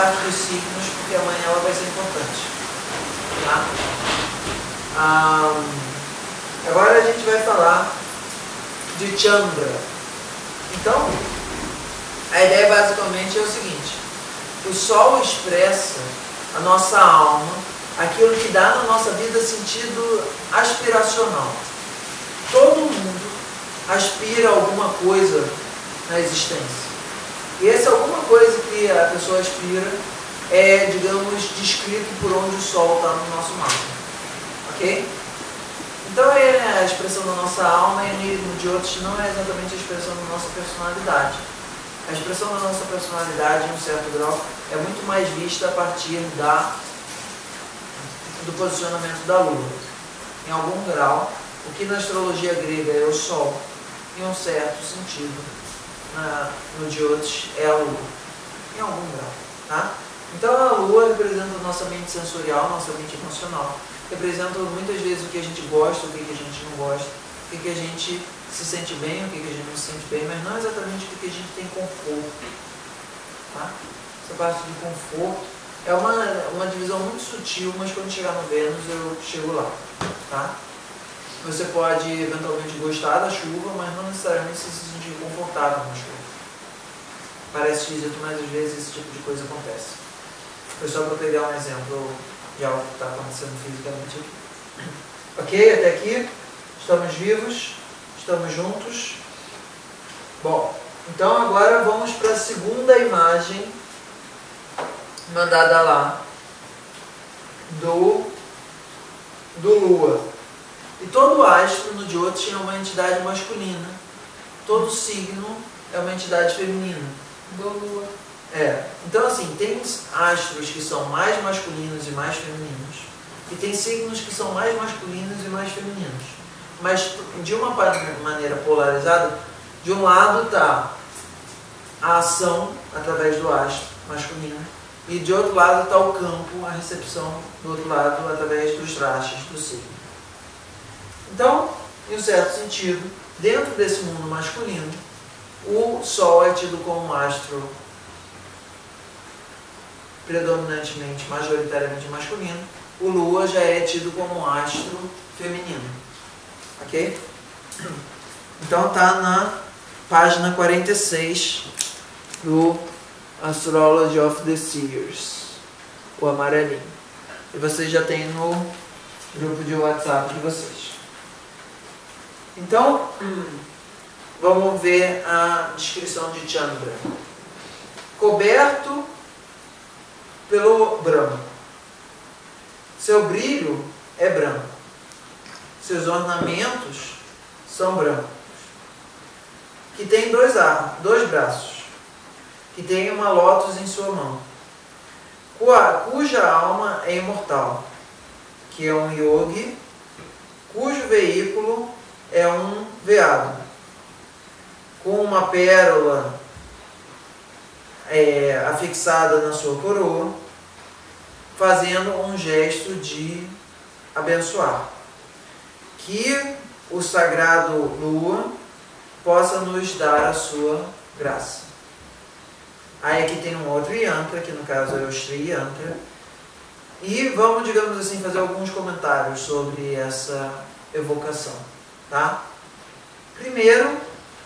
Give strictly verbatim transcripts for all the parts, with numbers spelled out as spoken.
parte dos signos, porque amanhã ela vai ser importante. Tá? Ah, agora a gente vai falar de Chandra. Então, a ideia basicamente é o seguinte: o Sol expressa a nossa alma, aquilo que dá na nossa vida sentido aspiracional. Todo mundo aspira a alguma coisa na existência. E essa alguma coisa que a pessoa aspira é, digamos, descrito por onde o Sol está no nosso mapa. Ok? Então é a expressão da nossa alma, e no de outros não é exatamente a expressão da nossa personalidade. A expressão da nossa personalidade, em um certo grau, é muito mais vista a partir da, do posicionamento da Lua. Em algum grau, o que na astrologia grega é o Sol, em um certo sentido, na, no de outros é a Lua. Em algum grau. Tá? Então a Lua representa a nossa mente sensorial, nossa mente emocional. Representa muitas vezes o que a gente gosta, o que a gente não gosta, o que a gente se sente bem, o que a gente não se sente bem, mas não exatamente o que a gente tem conforto. Tá? Essa parte de conforto é uma, uma divisão muito sutil, mas quando chegar no Vênus eu chego lá. Tá? Você pode eventualmente gostar da chuva, mas não necessariamente se sentir confortável na chuva. Parece esquisito, mas às vezes esse tipo de coisa acontece. Foi só para pegar um exemplo de algo que está acontecendo fisicamente aqui. Ok? Até aqui? Estamos vivos? Estamos juntos? Bom, então agora vamos para a segunda imagem mandada lá do, do Lua. E todo astro no Jyotish é uma entidade masculina. Todo signo é uma entidade feminina. Do Lua. É. Então assim, tem astros que são mais masculinos e mais femininos. E tem signos que são mais masculinos e mais femininos. Mas de uma maneira polarizada, de um lado está a ação através do astro masculino, e de outro lado está o campo, a recepção do outro lado através dos rashis do signo. Então, em um certo sentido, dentro desse mundo masculino, o Sol é tido como um astro predominantemente, majoritariamente masculino, o Lua já é tido como um astro feminino. Ok? Então está na página quarenta e seis do Astrology of the Seers, o amarelinho. E vocês já têm no grupo de WhatsApp de vocês. Então, vamos ver a descrição de Chandra. Coberto pelo branco. Seu brilho é branco. Seus ornamentos são brancos. Que tem dois, ar, dois braços. Que tem uma lótus em sua mão. Cuja alma é imortal. Que é um yogi. Cujo veículo é um veado. Com uma pérola é, afixada na sua coroa, fazendo um gesto de abençoar. Que o sagrado Lua possa nos dar a sua graça. Aí aqui tem um outro yantra, que no caso é o Shri Yantra. E vamos, digamos assim, fazer alguns comentários sobre essa evocação. Tá? Primeiro,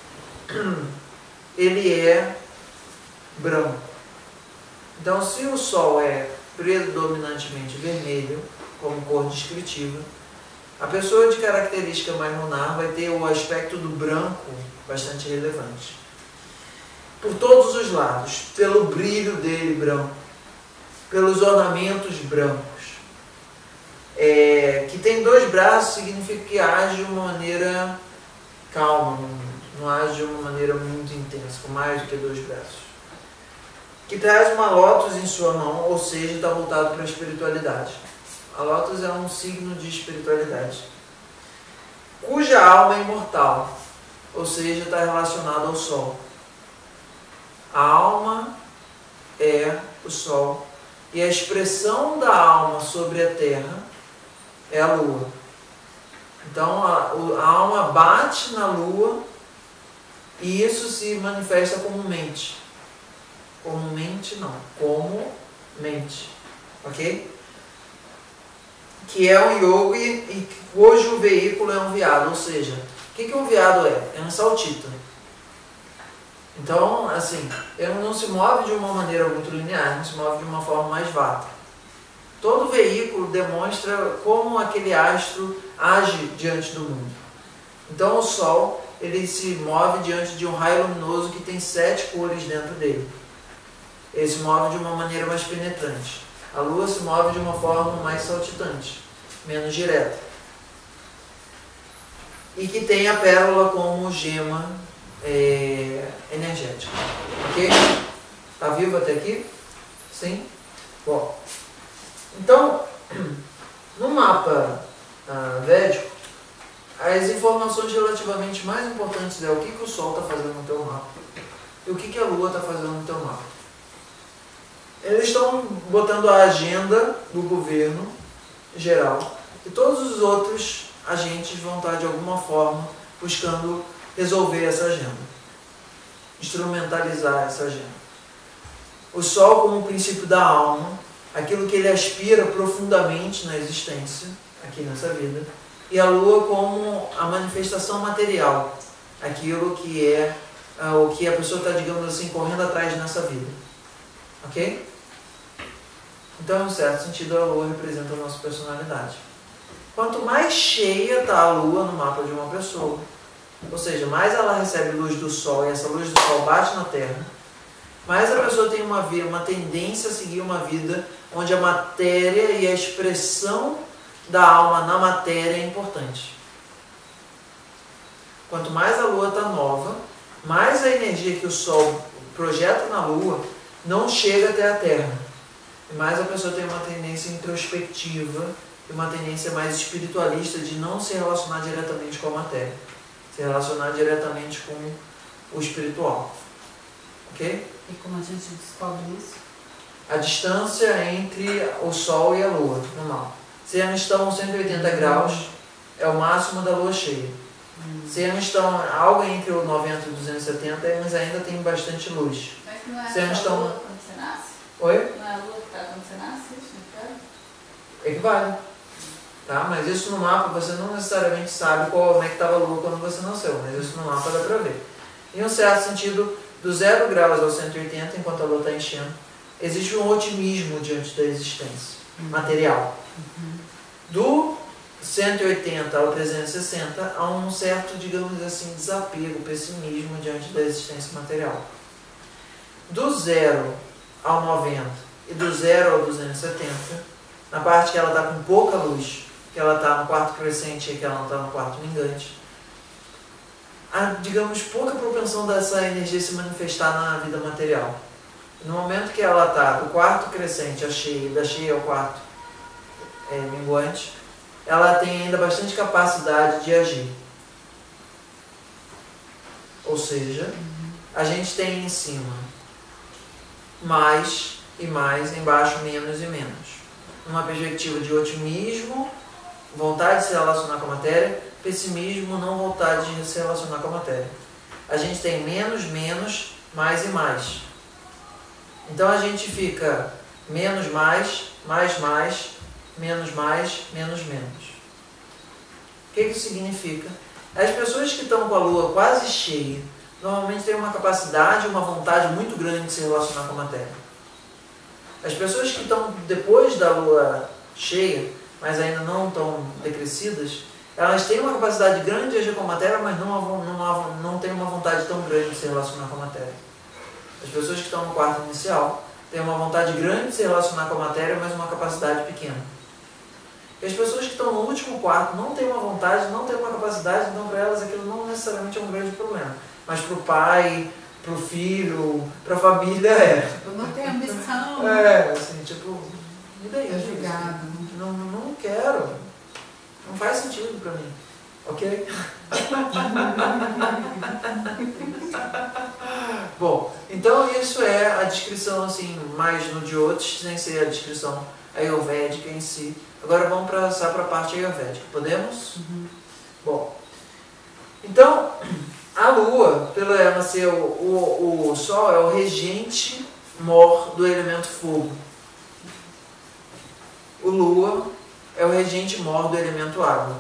ele é branco. Então, se o Sol é predominantemente vermelho, como cor descritiva, a pessoa de característica mais lunar vai ter o aspecto do branco bastante relevante. Por todos os lados, pelo brilho dele branco, pelos ornamentos brancos. É, que tem dois braços significa que age de uma maneira calma, não, não age de uma maneira muito intensa, com mais do que dois braços. Que traz uma lótus em sua mão, ou seja, está voltado para a espiritualidade. A lótus é um signo de espiritualidade. Cuja alma é imortal, ou seja, está relacionado ao Sol. A alma é o Sol. E a expressão da alma sobre a Terra é a Lua. Então a, a alma bate na Lua e isso se manifesta como mente. Como mente não, como mente, ok? Que é um yogi e cujo veículo é um veado, ou seja, o que, que um veado é? É um saltita. Então, assim, ele não se move de uma maneira muito linear, não se move de uma forma mais vata. Todo veículo demonstra como aquele astro age diante do mundo. Então o Sol, ele se move diante de um raio luminoso que tem sete cores dentro dele. Ele se move de uma maneira mais penetrante. A Lua se move de uma forma mais saltitante, menos direta. E que tem a pérola como gema é, energética. Ok? Está vivo até aqui? Sim? Bom. Então, no mapa ah, védico, as informações relativamente mais importantes é o que, que o Sol está fazendo no teu mapa e o que, que a Lua está fazendo no teu mapa. Eles estão botando a agenda do governo geral e todos os outros agentes vão estar de alguma forma buscando resolver essa agenda, instrumentalizar essa agenda. O Sol como o princípio da alma, aquilo que ele aspira profundamente na existência, aqui nessa vida, e a Lua como a manifestação material, aquilo que é uh, o que a pessoa está, digamos assim, correndo atrás nessa vida. Ok? Então, em um certo sentido, a Lua representa a nossa personalidade. Quanto mais cheia está a Lua no mapa de uma pessoa, ou seja, mais ela recebe luz do Sol e essa luz do Sol bate na Terra, mais a pessoa tem uma, uma tendência a seguir uma vida onde a matéria e a expressão da alma na matéria é importante. Quanto mais a Lua está nova, mais a energia que o Sol projeta na Lua não chega até a Terra. E mais a pessoa tem uma tendência introspectiva e uma tendência mais espiritualista de não se relacionar diretamente com a matéria, se relacionar diretamente com o espiritual. Ok? E como a gente descobre isso? A distância entre o Sol e a Lua no mapa. Se elas estão cento e oitenta graus, é o máximo da Lua cheia. Hum. Se elas estão algo entre o noventa e duzentos e setenta, elas ainda têm bastante luz. Mas não é Se elas a estão... Lua quando você nasce? Oi? Não é a Lua que está quando você nasce? Isso não é? Equivale. Tá? Mas isso no mapa você não necessariamente sabe qual, como é que estava a Lua quando você nasceu, mas isso no mapa dá para ver. Em um certo sentido, do zero graus ao cento e oitenta, enquanto a Lua está enchendo, existe um otimismo diante da existência uhum. material. Uhum. Do cento e oitenta ao trezentos e sessenta, há um certo, digamos assim, desapego, pessimismo diante da existência material. Do zero ao noventa e do zero ao duzentos e setenta, na parte que ela está com pouca luz, que ela está no quarto crescente e que ela não está no quarto minguante, há, digamos, pouca propensão dessa energia se manifestar na vida material. No momento que ela está do quarto crescente à cheia, da cheia ao quarto é, minguante, ela tem ainda bastante capacidade de agir. Ou seja, a gente tem em cima mais e mais, embaixo menos e menos. Uma perspectiva de otimismo, vontade de se relacionar com a matéria, pessimismo, não vontade de se relacionar com a matéria. A gente tem menos, menos, mais e mais. Então a gente fica menos, mais, mais, mais, menos, mais, menos, menos. O que isso significa? As pessoas que estão com a Lua quase cheia, normalmente têm uma capacidade, uma vontade muito grande de se relacionar com a matéria. As pessoas que estão depois da Lua cheia, mas ainda não estão decrescidas, elas têm uma capacidade grande de agir com a matéria, mas não, não, não têm uma vontade tão grande de se relacionar com a matéria. As pessoas que estão no quarto inicial têm uma vontade grande de se relacionar com a matéria, mas uma capacidade pequena. E as pessoas que estão no último quarto não têm uma vontade, não têm uma capacidade, então para elas aquilo não necessariamente é um grande problema. Mas para o pai, para o filho, para a família é. Eu não tenho ambição. É, assim, tipo, e daí? É julgado. Não, não quero. Não faz sentido para mim. Ok? Bom, então isso é a descrição assim, mais no Jyotish, sem ser a descrição ayurvédica em si. Agora vamos passar para a parte ayurvédica. Podemos? Uhum. Bom, então a Lua, pelo ela ser o, o, o Sol, é o regente mor do elemento fogo. O Lua é o regente mor do elemento água.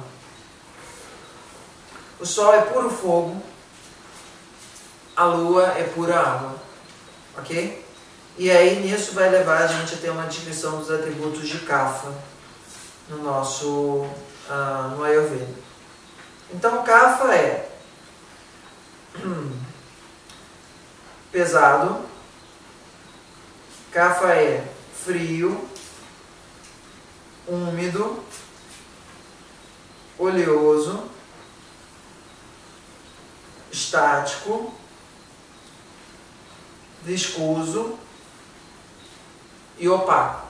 O Sol é puro fogo, a Lua é pura água. Ok? E aí nisso vai levar a gente a ter uma descrição dos atributos de Kapha no nosso uh, no Ayurveda. Então Kapha é pesado, Kapha é frio, úmido, oleoso, estático, viscoso e opaco.